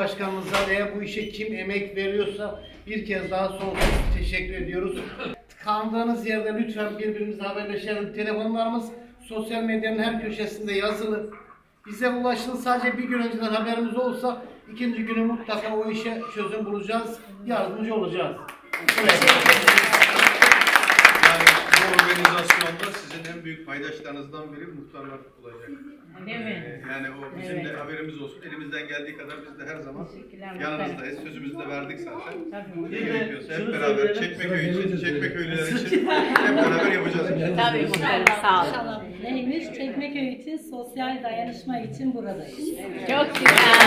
başkanımıza veya bu işe kim emek veriyorsa bir kez daha sonsuz teşekkür ediyoruz. Kaldığınız yerde lütfen birbirimizle haberleşelim. Telefonlarımız sosyal medyanın her köşesinde yazılı. Bize ulaşın, sadece bir gün önceden haberimiz olsa ikinci günü mutlaka o işe çözüm bulacağız, yardımcı olacağız. Evet. Yani bu organizasyonda sizin en büyük paydaşlarınızdan biri muhtarlar olacak. Yani o bizim de haberimiz olsun. Elimizden geldiği kadar biz de her zaman yanınızdayız. Sözümüzü de verdik zaten. Ne gerekiyorsa hep beraber Çekmeköy için, Çekmeköylüler için hep beraber yapacağız. Tabii muhtarım, sağ olun. Neymiş? Çekmeköy için, sosyal dayanışma için buradayız. Çok güzel.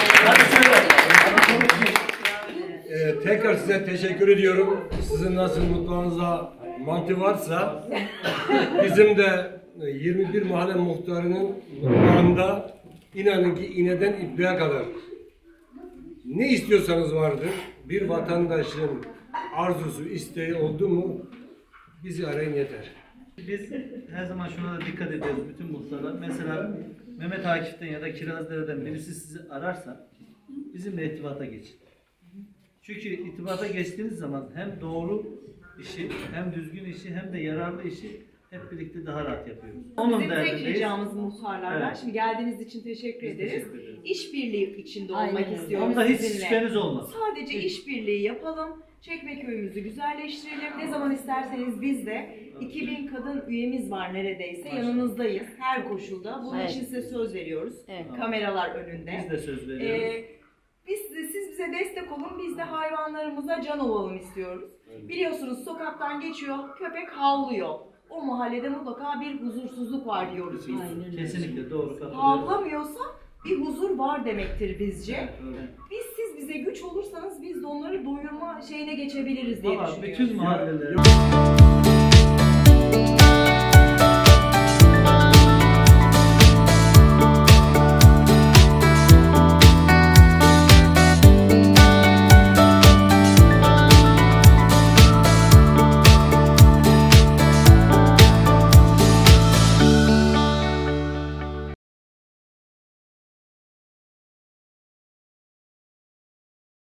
Tekrar size teşekkür ediyorum. Sizin nasıl mutfağınızda mantı varsa bizim de 21 mahalle muhtarının mutfağında inanın ki iğneden ipliğe kadar ne istiyorsanız vardır. Bir vatandaşın arzusu, isteği oldu mu bizi arayın yeter. Biz her zaman şuna da dikkat ediyoruz bütün muhtarlar. Mesela Mehmet Akif'ten ya da Kirazdere'den birisi sizi ararsa bizimle irtibata geçin. Çünkü irtibata geçtiğiniz zaman hem doğru işi, hem düzgün işi, hem de yararlı işi hep birlikte daha rahat yapıyoruz. Bizim tek ricamız muhtarlardan. Evet. Şimdi geldiğiniz için teşekkür ederiz. İşbirliği içinde olmak istiyoruz. Onda hiç şüpheniz olmaz. Sadece işbirliği yapalım. Çekmeköy'ümüzü güzelleştirelim. Ne zaman isterseniz biz de 2000 kadın üyemiz var neredeyse. Yanınızdayız her koşulda. Bunun için size söz veriyoruz. Evet. Kameralar önünde. Biz de söz veriyoruz. Siz bize destek olun. Biz de hayvanlarımıza can olalım istiyoruz. Biliyorsunuz sokaktan geçiyor, köpek havlıyor. O mahallede mutlaka bir huzursuzluk var diyoruz biz. Aynen. Kesinlikle doğru. Havlamıyorsa bir huzur var demektir bizce. Siz bize güç olursanız biz de onları doyurma şeyine geçebiliriz diye düşünüyoruz. Bütün mahalleler.